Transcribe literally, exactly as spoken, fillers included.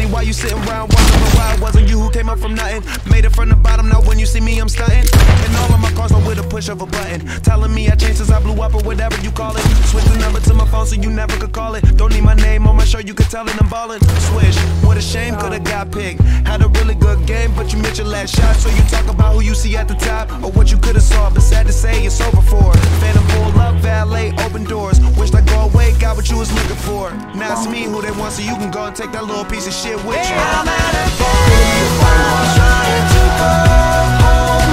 me why you sitting around wondering why it wasn't you who came up from nothing. Made it from the bottom, now when you see me I'm stunting. And all of my cars are with a push of a button, telling me I changed since I blew up or whatever you call it. Switch the number to my phone so you never could call it. Don't need my name on my shirt, you could tell it I'm ballin'. Swish, what a shame, could've got picked. Had a really good game, but you missed your last shot. So you talk about who you see at the top, or what you could've saw, but sad to say it's over for. Phantom pull up, valet, open doors. Wished I go away, got what you was looking for. Now it's me who they want, so you can go and take that little piece of shit with you. I'm at a game, I'm trying to go home.